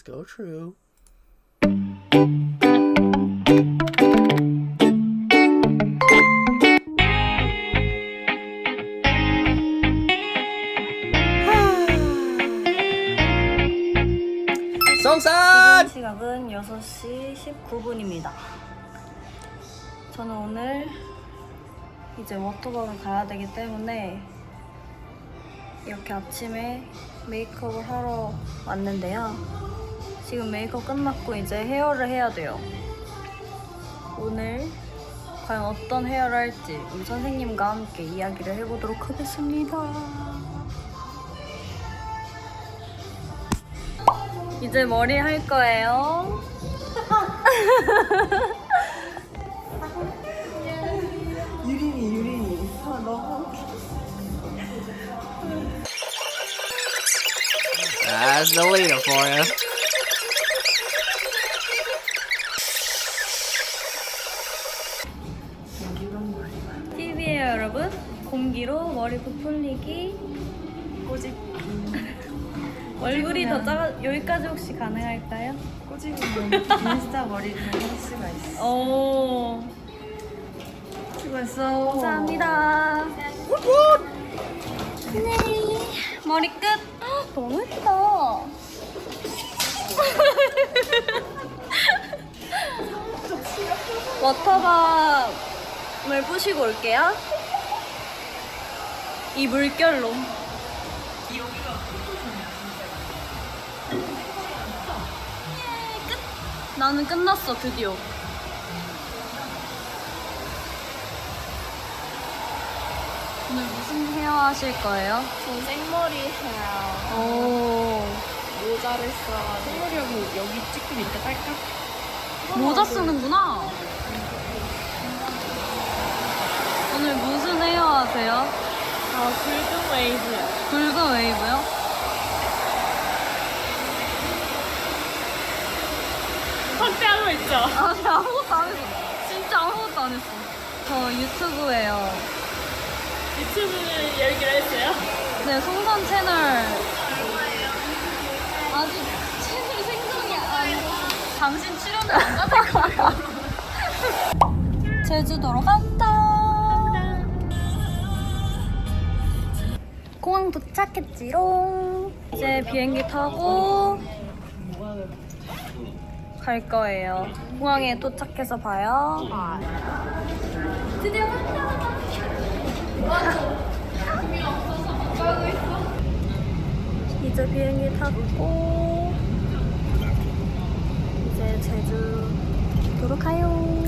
Let's go true. 지금 시각은 6시 19분입니다. 저는 오늘 이제 워터밤을 가야 되기 때문에 이렇게 아침에 메이크업을 하러 왔는데요. 지금 메이크업 끝났고 이제 헤어를 해야 돼요. 오늘 과연 어떤 헤어를 할지 우리 선생님과 함께 이야기를 해보도록 하겠습니다. 이제 머리 할 거예요. 유린이. 너무. That's the leader for you. 팁이에요, 여러분. 공기로 머리 부풀리기. 꼬집. 얼굴이 더 작아. 여기까지 혹시 가능할까요? 꼬집으면 인스타 머리를 할 수가 있어. 오. 수고했어. 감사합니다. 네. 머리 끝. 헉, 너무 예쁘다. 워터밤을 부시고 올게요. 이 물결로. 나는 끝났어, 드디어. 오늘 무슨 헤어 하실 거예요? 전 생머리 헤어. 오. 모자를 써. 생머리하고 여기 찍고 밑에 딸까? 모자 쓰는구나. 오늘 무슨 헤어 하세요? 굵은 웨이브요. 굵은 웨이브요? 확대하고 있죠? 아니, 아무것도 안 했어. 진짜 아무것도 안 했어. 저 유튜브예요. 유튜브는 열기로 했어요? 네, 송선 채널. 아직 채널 생성이 아니고. 당신 출연을 안 받을 거예요. 제주도로 간다. 공항 도착했지롱. 이제 비행기 타고 갈 거예요. 공항에 도착해서 봐요. 드디어 간다. 이제 비행기 타고 이제 제주도로 가요.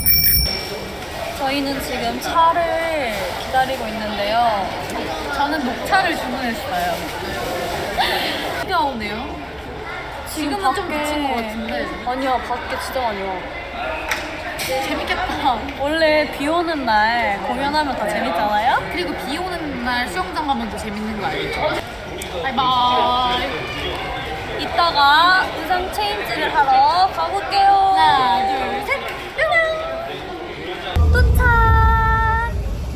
저희는 지금 차를 기다리고 있는데요. 저는 녹차를 주문했어요. 비가 오네요. 지금은 좀 그친 것 같은데. 아니야, 밖에 진짜 많이 와. 재밌겠다. 원래 비 오는 날 공연하면 다 재밌잖아요? 그리고 비 오는 날 수영장 가면 더 재밌는 거 알죠? 바이바이. 이따가 의상 체인지를 하러 가볼게요. 하나, 둘, 셋. 도착!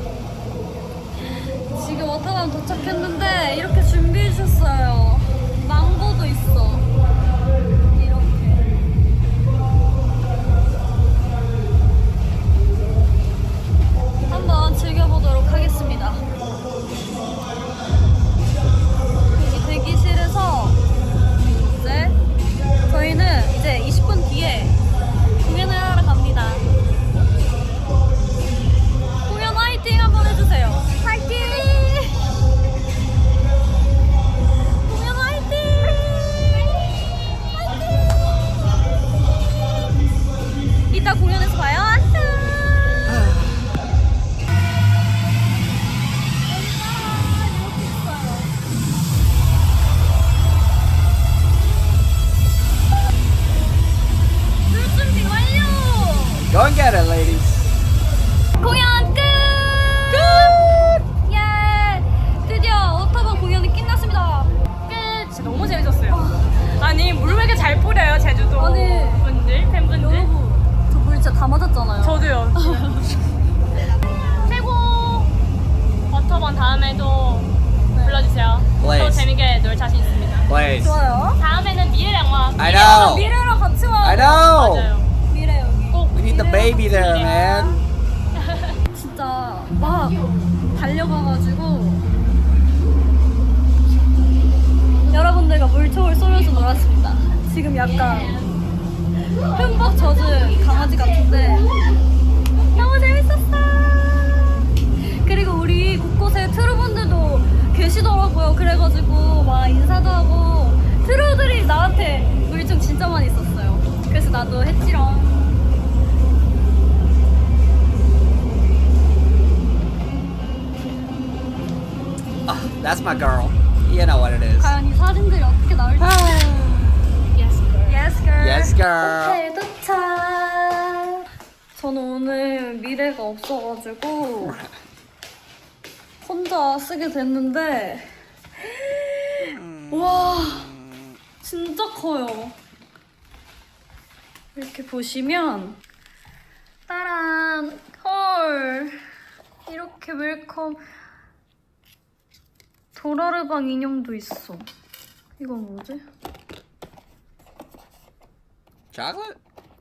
지금 워터밤 도착했는데 이렇게 준비해 주셨어요. 망고도 있어. 이렇게. 한번 즐겨보도록 하겠습니다. 여기 대기실에서 이제 저희는 이제 20분 뒤에 공연을 하러 갑니다. 공연 화이팅 한번 해주세요. 화이팅! 공연 화이팅! 화이팅! 이따 공연에서 봐요. 안녕! 술 준비 완료! Go and get it, ladies. 공연 끝! 예! 드디어 워터밤 공연이 끝났습니다. 끝. 진짜 너무 재밌었어요. 아니 물 왜 이렇게 잘 뿌려요 제주도 아니, 분들 팬분들. 여러분, 저 물 진짜 다 맞았잖아요. 저도요. 최고. 워터밤 다음에도 불러주세요. Please. 더 재밌게 놀 자신 있습니다. Please. 좋아요. 다음에는 미래랑 와. I know. 미래랑 같이 와요. I know. 맞아요. 미래 여기. 꼭 We need the baby there, man. 진짜 막 달려가가지고 여러분들과 물총을 쏘면서 놀았습니다. 지금 약간 흠뻑 젖은 강아지 같은데 너무 재밌었어. 그리고 우리 곳곳에 트루분들도 계시더라고요. 그래가지고 막 인사도 하고 트루들이 나한테 물총 진짜 많이 썼어요. 그래서 나도 했지롱. Oh, that's my girl. You know what it is. 과연 이 사진들이 어떻게 나올지. Yes, girl. Yes, girl. Yes, girl. 호텔 도착. 저는 오늘 미래가 없어가지고 혼자 쓰게 됐는데 와 진짜 커요. 이렇게 보시면 따란 헐 이렇게 웰컴 도라르방 인형도 있어. 이건 뭐지? Chocolate?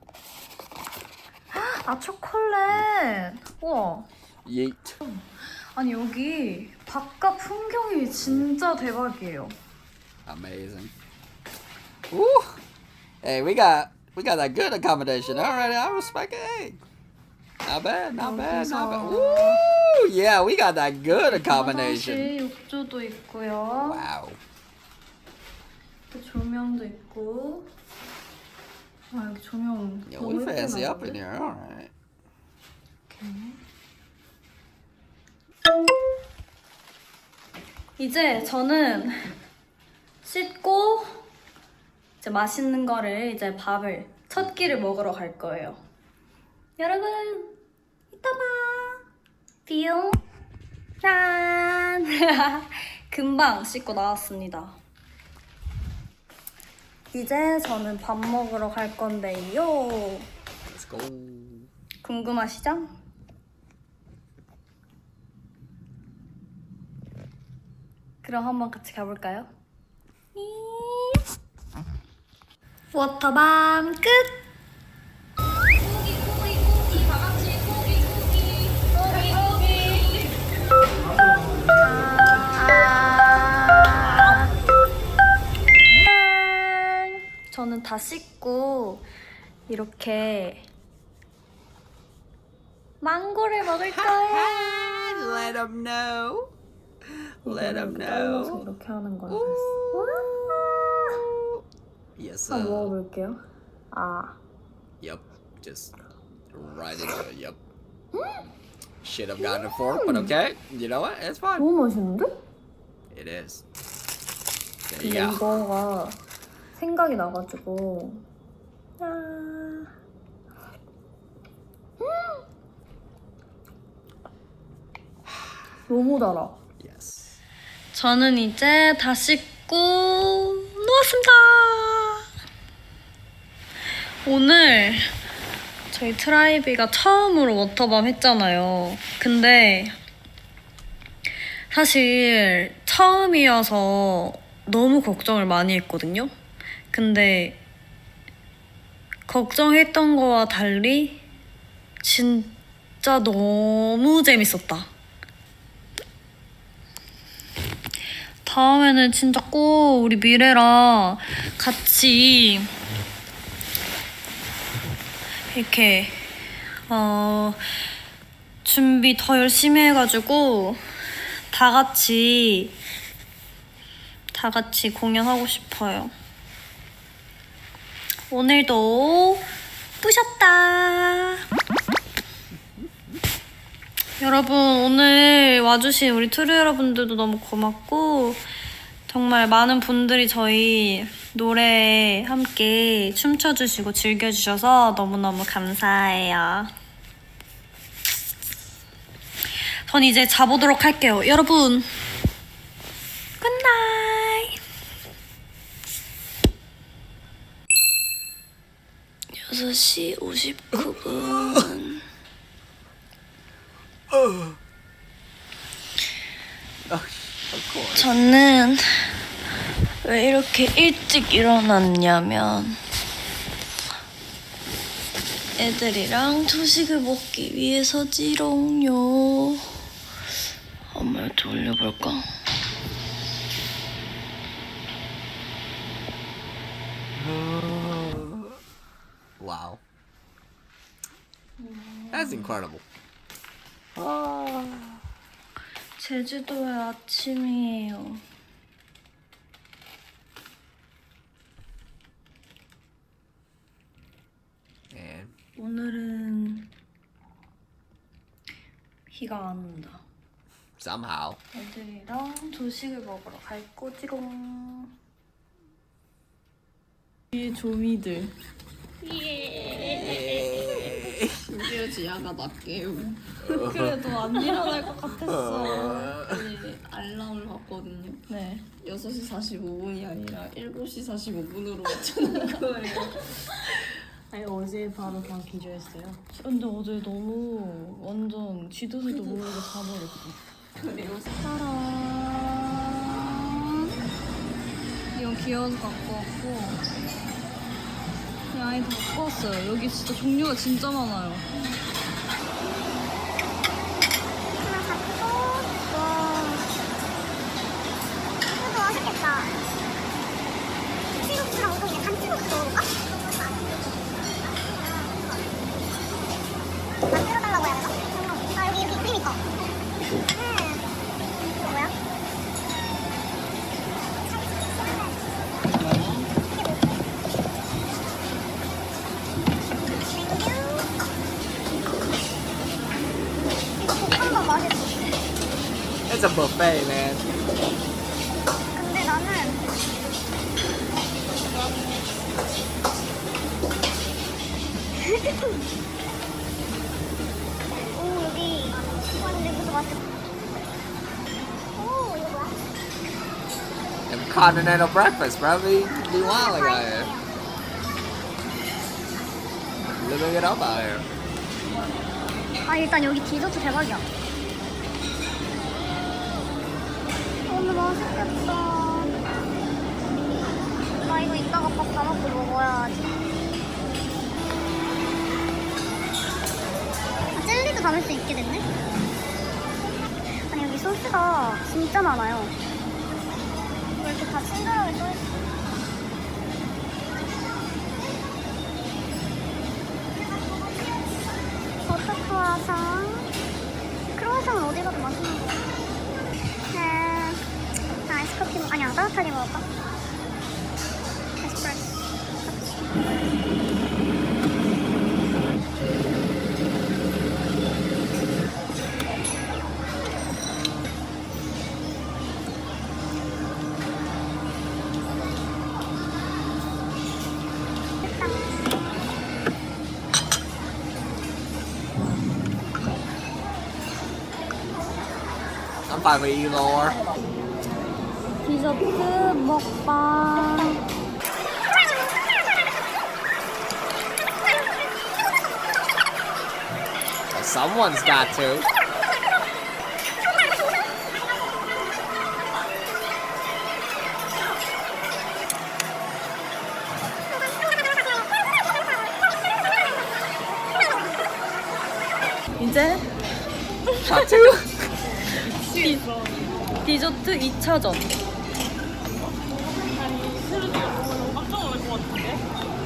아 초콜릿. 우와. Yeet. 아니 여기 바깥 풍경이 진짜 대박이에요. Amazing. Ooh. Hey, we got that good accommodation already. I respect it. Hey. Not bad, not bad, not bad. Woo! Yeah, we got that good accommodation. 화장실 욕조도 있고요. Wow. 이렇게 조명도 있고. 아 여기 조명 Yeah, 너무 we 예쁘게 fancy up in 나오는데? here. All right. 이제 저는 씻고 이제 맛있는 거를 이제 밥을 첫 끼를 먹으러 갈 거예요. 여러분 이따 봐. 뿅. 짠. 금방 씻고 나왔습니다. 이제 저는 밥 먹으러 갈 건데요. Let's go. 궁금하시죠? 그럼 한번 같이 가볼까요? 워터밤 끝! 저는 다 씻고 이렇게 망고를 먹을 거예요. Let them know. Let them 잘라서 know. 이렇게 하는 거라서. Yes, 한번 먹어볼게요. 아, Yep. Just right into it. Yep. Should have gotten a fork, but okay. You know what? It's fine. 너무 맛있는데? It is. There 근데 you go. 이거가 생각이 나가지고. 아. 너무 달아. Yes. 저는 이제 다 씻고 누웠습니다. 오늘 저희 트라이비가 처음으로 워터밤 했잖아요. 근데 사실 처음이어서 너무 걱정을 많이 했거든요. 근데 걱정했던 거와 달리 진짜 너무 재밌었다. 다음에는 진짜 꼭 우리 미래랑 같이 이렇게 준비 더 열심히 해가지고 다 같이 공연하고 싶어요. 오늘도 뿌셨다. 여러분 오늘 와주신 우리 트루 여러분들도 너무 고맙고 정말 많은 분들이 저희 노래에 함께 춤춰주시고 즐겨주셔서 너무너무 감사해요. 전 이제 자보도록 할게요. 여러분 굿나잇. 6시 59분. Of course. 저는 왜 이렇게 일찍 일어났냐면 애들이랑 조식을 먹기 위해서지롱요. 엄마 좀 올려볼까? Wow. That's incredible. 제주도의 아침이에요. And 오늘은 비가 안 온다. somehow. 애들이랑 조식을 먹으러 갈 거지롱. 이 조미들. 예. 심지어 지아가 낮게 그래도 안 일어날 것 같았어. 아니 알람을 봤거든요. 네. 6시 45분이 아니라 7시 45분으로 맞추는 거예요. 아니 어제 바로 방 기조했어요. 근데 어제 너무 완전 지도새도 모르게 자버렸어. 그래요? 짜란. 이건 귀여워서 갖고 왔고 이 아이도 갖고 왔어요. 여기 진짜 종류가 진짜 많아요. 이것도 맛있겠다. 칠국수랑 우동 그냥 간치국수 먹어볼까? 만들어달라고 해야 되나? 아 여기 이렇게 그림 있다. 이거 뭐야? 이거 볶음밥 맛있어. It's a buffet, man. 근데 나는 오 여기 와 근데 이것도 맛있어. 오 이거 뭐야? And continental breakfast, bro. Be wild out here. Living it up out here. 아 일단 여기 디저트 대박이야. 오늘 맛있겠다. 나 이거 이따가 밥 다 먹고 먹어야지. 아, 젤리도 담을 수 있게 됐네. 아니 여기 소스가 진짜 많아요. 왜 이렇게 다 친절하게 써있어? 버터 크루아상. 크루아상은 어디 가도 맛있는 거야. 나 아이스커피 아니야 따뜻하게 먹을까? 에스프레소. I'm fine with either or. 디저트 먹방. Someone's got to. 이제 Got to? 디저트 2차전. 깜짝 놀랄 것 같은데?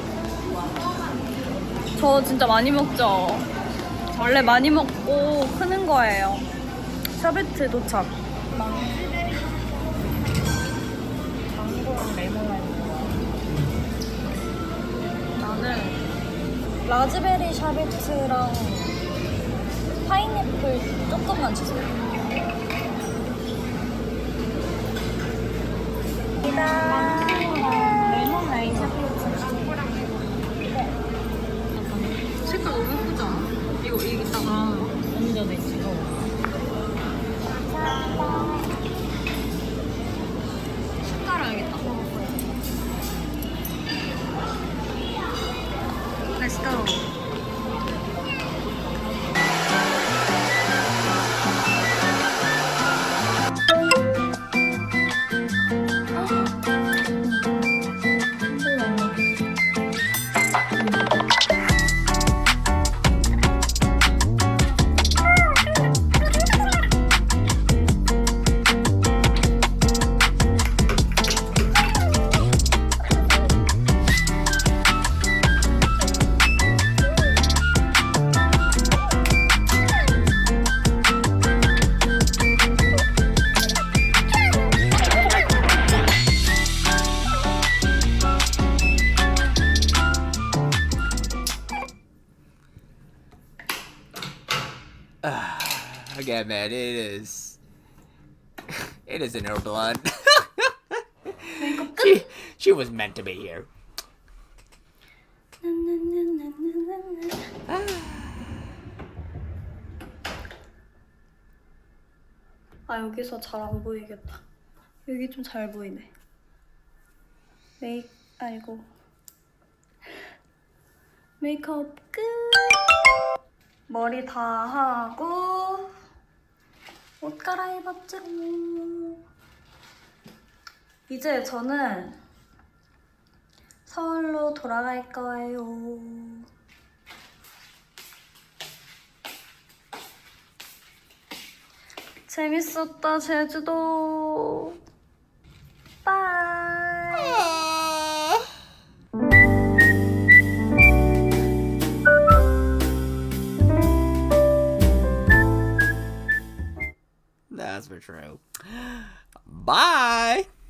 저 진짜 많이 먹죠? 원래 많이 먹고 크는 거예요. 샤베트 도착. 망고랑 레몬 나는 라즈베리 샤베트랑 파인애플 조금만 주세요. 레몬 라인 색깔 너무 예쁘지 않아? 이거 이따가 완전히 찍어. 깔아야겠다. Let's go. again, man. It is. It is in her blood. she was meant to be here. 아, 여기서 잘 안 보이겠다. 여기 좀 잘 보이네. 아이고. 메이크업 끝! 머리 다 하고 옷 갈아입었죠. 이제 저는 서울로 돌아갈 거예요. 재밌었다, 제주도. 빠이. That's for true. Bye.